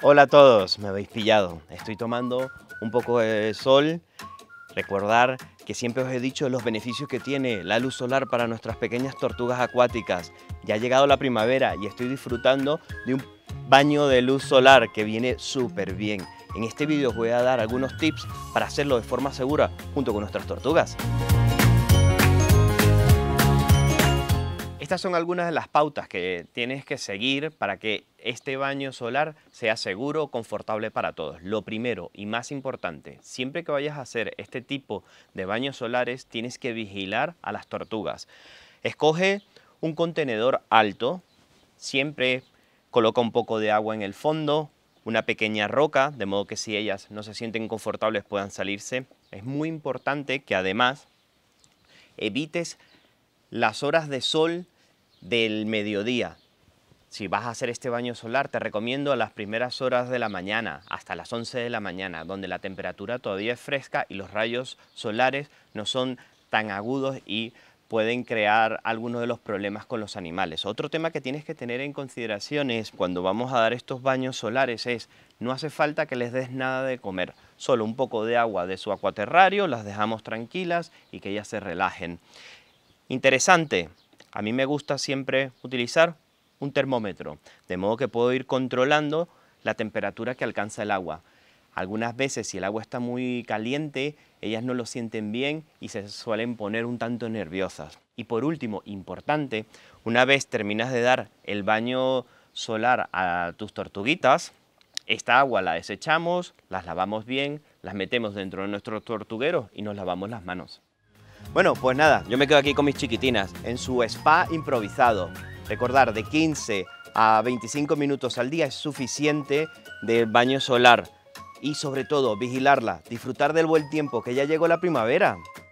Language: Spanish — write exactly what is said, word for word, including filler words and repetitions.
Hola a todos, me habéis pillado. Estoy tomando un poco de sol. Recordar que siempre os he dicho los beneficios que tiene la luz solar para nuestras pequeñas tortugas acuáticas. Ya ha llegado la primavera y estoy disfrutando de un baño de luz solar que viene súper bien. En este vídeo os voy a dar algunos tips para hacerlo de forma segura junto con nuestras tortugas. Estas son algunas de las pautas que tienes que seguir para que este baño solar sea seguro, confortable para todos. Lo primero y más importante, siempre que vayas a hacer este tipo de baños solares, tienes que vigilar a las tortugas. Escoge un contenedor alto, siempre coloca un poco de agua en el fondo, una pequeña roca, de modo que si ellas no se sienten confortables puedan salirse. Es muy importante que además evites las horas de sol del mediodía. Si vas a hacer este baño solar, te recomiendo a las primeras horas de la mañana, hasta las once de la mañana, donde la temperatura todavía es fresca y los rayos solares no son tan agudos y pueden crear algunos de los problemas con los animales. Otro tema que tienes que tener en consideración es cuando vamos a dar estos baños solares es no hace falta que les des nada de comer, solo un poco de agua de su acuaterrario, las dejamos tranquilas y que ellas se relajen. Interesante, a mí me gusta siempre utilizar un termómetro, de modo que puedo ir controlando la temperatura que alcanza el agua. Algunas veces, si el agua está muy caliente, ellas no lo sienten bien y se suelen poner un tanto nerviosas. Y por último, importante, una vez terminas de dar el baño solar a tus tortuguitas, esta agua la desechamos, las lavamos bien, las metemos dentro de nuestro tortuguero y nos lavamos las manos. Bueno, pues nada, yo me quedo aquí con mis chiquitinas en su spa improvisado. Recordar, de quince a veinticinco minutos al día es suficiente de baño solar. Y sobre todo, vigilarla, disfrutar del buen tiempo, que ya llegó la primavera.